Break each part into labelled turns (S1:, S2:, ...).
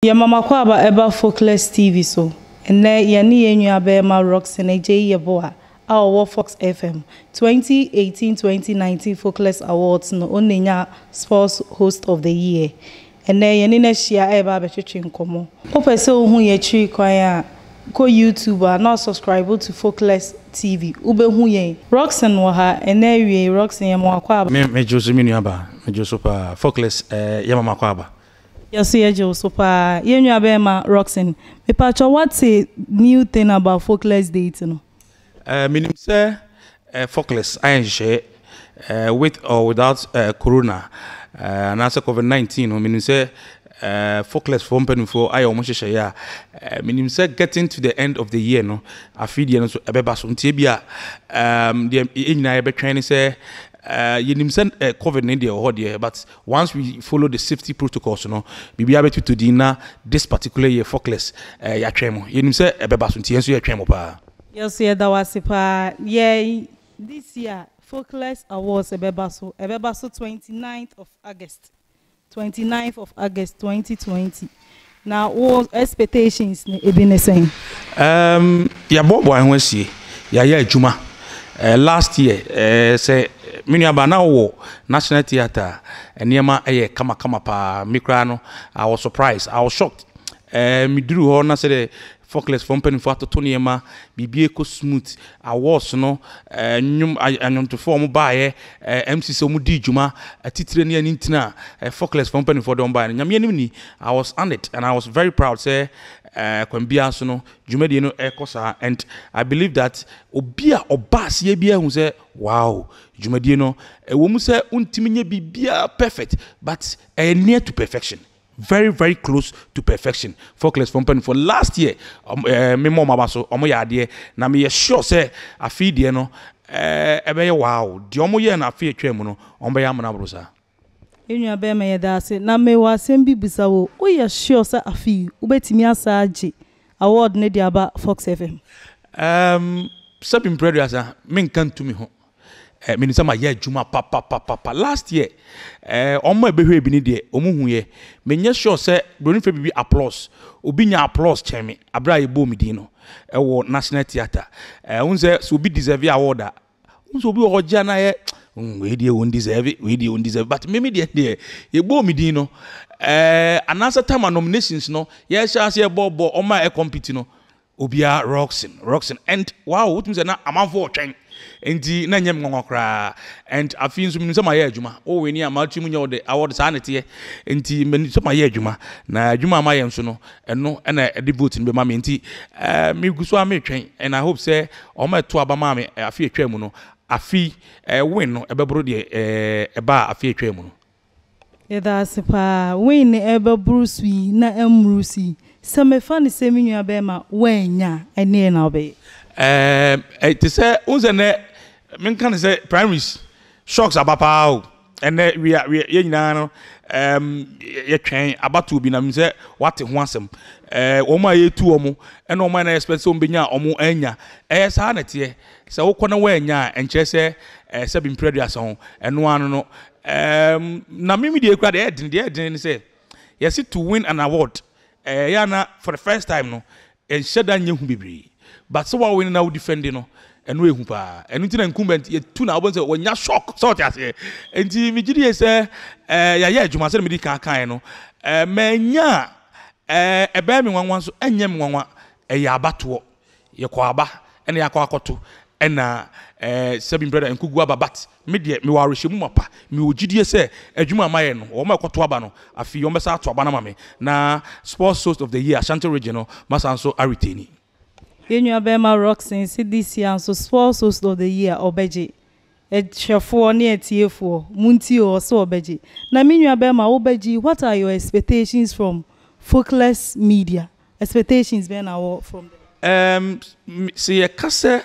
S1: Ya mama kwa ba eba Focus TV so. Ene ya ni yenyu abema Roxin eje yeboa. Our Fox FM 2018-2019 Focus Awards no onenya Sports Host of the Year. Ene ya ni na shia eba betwetwe nkomo. Opese ohun ye chi kwan a ko YouTuber na subscribe to Focus TV. Ube hu ye. Roxin wo ha ene wie Roxin ya mama kwa ba.
S2: Me Joseph Minuaba. Me Joseph Focus ya mama kwa ba.
S1: Yes, Joseph. Yenyu abema Roxin. Me pacho what's a new thing about Focus dating?
S2: Meaning say Focus I share with or without corona and also COVID-19 meaning say Focus for open for I almost share meaning say getting to the end of the year no I feel you know so ebeba so ntebia the ina ebe training say you COVID in there, but once we follow the safety protocols, you know, we be able to dinner this particular year Focus ya tremo. You nimse ebeba sunti enso ya tremo pa.
S1: Yes, yeah, that was pa. Yeah, this year Focus Awards ebeba so 29th of August. 29th of August 2020. Now all expectations ebi ne saying.
S2: Ya bobo anwe sie. Ya adwuma. Last year say Minuaba na wo National Theatre enema kama pa mikra no I was surprised, I was shocked. Me duru ho na say the Focus from pen for to niema bibie ko smooth awards no nyum anyom to form ba MC so mu di djuma atitire ne anintina Focus from pen for don ba nyam yanim ni I was honored and I was very proud say kwambia so no djumadi no ekosa and I believe that obia obas ye bia hu say wow djumadi no wo mu say untimi nye bibia perfect but near to perfection. Very, very close to perfection. Focus from pen for last year. Me mama baso omo ya ade na me sure say afi de no ebe wow. Di omo ye na afi atwam no omo ya amana brosa.
S1: Enyu abe me yeda ase na me wa asem bi busa wo. O ye sure say afi ubetimi asa age award ne dia ba Fox FM.
S2: Sabim preduasa me nkan tumi ho. Minisa ma ye juma papa last year omo ebehwe bi ni de omuhu ye menye sure say broni fe bibi applause obi nya applause chemi abra ye bo mi din no wo National Theatre unse so obi deserve award unse obi oja na ye we dey won deserve but me de ye bo mi din no another time nominations no ye sha say bobo oma compete no obia Roxin and wow what means na amanfo otwen enti na nyem ngongokra and afin so minso ma ye adwuma o we ni amatu mu nya de award sa nete enti minso ma ye adwuma na adwuma ma ye nso no eno na de vote ni be ma me enti me guso am etwen and I hope say o ma to aba ma me afi etwa mu no afi win no ebebro de eba afi etwa mu no
S1: yeda sepa win ebebro sui na emrusi se me fa ni se minua be ma wanya ene na obe
S2: to say unzene men kan say primaries shocks abapa and we ye nyina no ye twen abatu bi na me say what ho asem omo ye tu omo and omo na expect so benya omo anya sa na tie say wokona wanya enche say sabim preduas ho eno anu no na me de kura de edin say yes to win an award yana for the first time no en sheda nye hu bibiri but so we now defending no eno ehu pa eno ntina incumbent ye tu na obon say wonya shock so tia say enti mi gidi say ya adwuma say me di kan no manya ebe mi nwanwa so enye mi nwanwa ya abato ye kwa aba ena ya kwa akoto ena sabim brother enkugu aba but me de me wa rehye mu mapa me ogidie say adwuma amaye no wo ma akoto aba no afi yo mesa ato aba na mame na Sports Host of the Year Ashanti Regional masanso areteni
S1: Yenyu abema Roxin see this year so Sports Host of the Year obeje chefo ne etiefo munti o so obeje na minyu abema obeje what are your expectations from Focus Media expectations ben award from them
S2: see a kase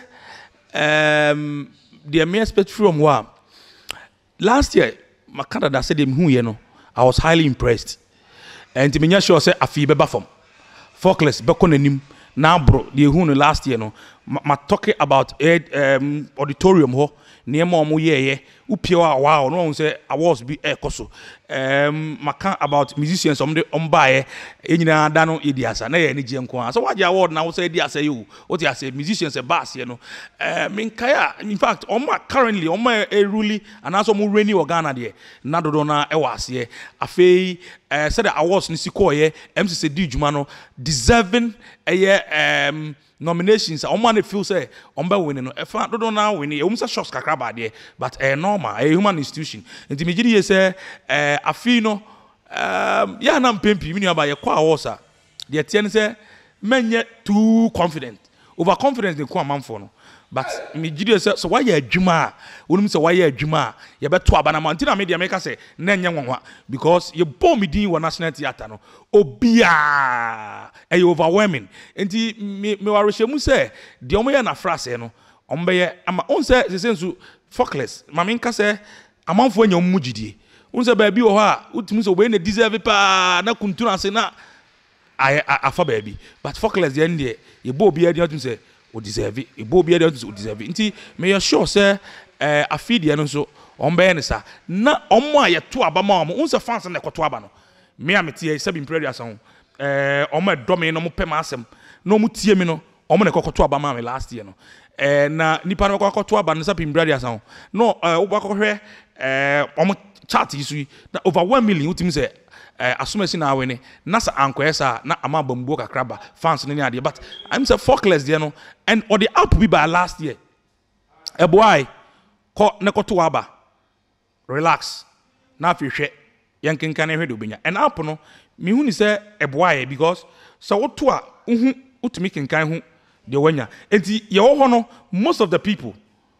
S2: the me expect from wa last year my Canada said them hu ye no I was highly impressed and to me sure say afi beba from Focus be konanim now bro the hu no last year no ma talking about auditorium ho niema omo ye upia wow no say awards be ekoso maka about musicians on buy enyina da no yediasa na ye ni je nko so waje award na wo say yediasa you what you say musicians e bass ye no minkaya in fact currently really and also mo reigning organa de na dodo na e wase afei said the awards ni sikoye MCC di djuma no deserving nominations man feel say be winning no e fa dodo na winning e say shots kakra ba de but normal a human institution nti me gidi say afi no ya na mpempi mi nuaba ye kwa awards a de tie ne say menye too confident overconfidence de ko amanfo no but me gidi say so why ya adwuma wonum say why ya adwuma ye beto abana ma ntina media make say na enye nwanwa because ye bomb din wo national theater no obia e overwhelming nti me ware shemu say de omo ye na frase no ombe ye ama on say sensu focus ma me nka say amanfo anya mu gidie on say ba bi wo ha utimi so we na deserve pa na kuntuna ase na afa ba bi but focus ye ndie ye bo obia de otum say o deserve e bo bia dey o deserve nti me sure say afidie no so ombe ne sa na omo a ye to aba ma omo unse fans na ekoto aba no me a metie sabi prayer asan omo edome no mo pem asem no mo tie mi no omo na ekoto aba ma me last year no na nipa no ekoto aba no sabi prayer asan no obo akohwe omo chat isu na over 1 million utimi say asumesi na awene na sa ankwesa na ama bambuo kakraba fans no ni ade but I'm say focus there no and or the up be by last year e boy ko ne ko to aba relax na afihwe yankenkan ehwe do benya and up no me hu ni say e boy because so wo to a hu utumi kenkan hu de wanya enti ye wo ho no most of the people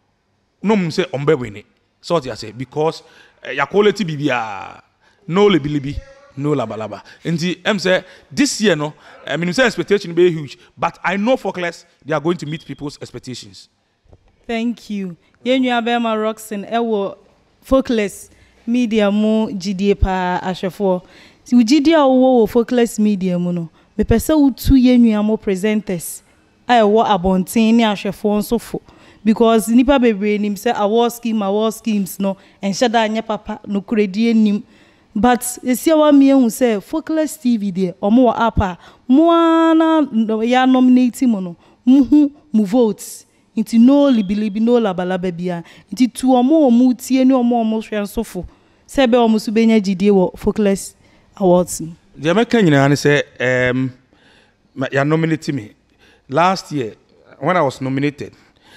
S2: no me say ombe wini so what you say because ya quality bibia no lebilibi no labalaba. And say this year no, I mean say expectation be huge, but I know Focus they are going to meet people's expectations.
S1: Thank you. Yenyu abema Roxin ewo Focus media mu GDA pa ashefo. Si GDA wo Focus media mu no. Me pese utu yenyu amo presenters. I wo abontin ni ashefo nso fo. Because nipa bebre nim say award schemes no enshada anya papa no kredi nim. But esi awa mi ehun say Focus TV there omo apa mo na ya nominate mo no mu votes into no libilibi no labalaba bia into tu omo tie ni omo hwe nsofo say be omo su benya gidie wo Focus Awards.
S2: The American nyina say ya nominate me last year when I was nominated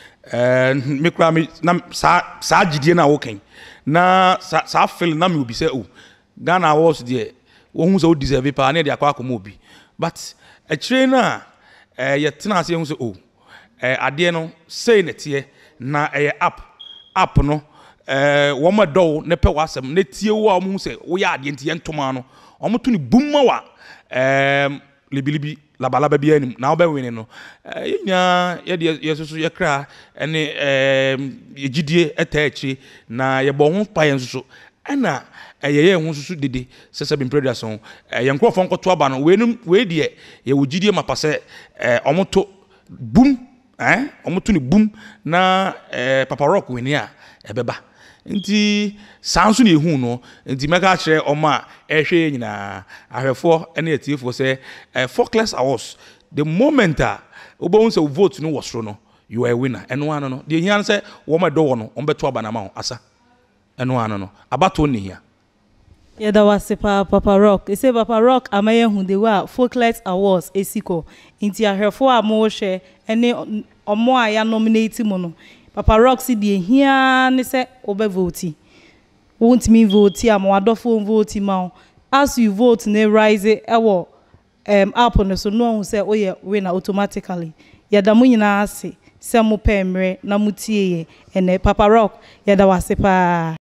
S2: me kra me na sa gidie na woken na sa feel na me obi say oh Ghana Awards there won so deserve pa na dey akwa akoma obi but a trainer ye tena ase hu so oh ade no say na tie na app no wo ma do ne pe wasem na tie wo am hu say wo ya ade ntie ntoma no omo to ni bumma wa libilibi labalaba bia nim na oba wini no yenya ye de yesusu ye kra ene ye gidie etaachi na ye bo ho pa ye nsusu ana ye hu susu dede sese bin production ye nkrofo nkoto aba no we de ye wo gidie mapase omoto boom omoto ni boom na Papa Rock wini a ebeba nti sanso ne hu no nti meka kire oma ehwe nyina ahwefo ene atiefo se Focus Awards the moment obo say vote no wasro no you are a winner eno ano no de hian say wo ma do wo no ombeto aba na ma asa eno ano no abato ne hia
S1: yeah that was Papa Rock e say Papa Rock amaye hu de wa Focus Awards esiko nti ahwefo a mo hwe ene omo a ya nominate mo no Papa Rock si de hia ne se obe vote won't me vote am wadofo vote ma as you vote ne rise ewo app no so no say oye winner automatically ya da mu nyina ase se mo pemre na mutie ye ene Papa Rock ya da wase pa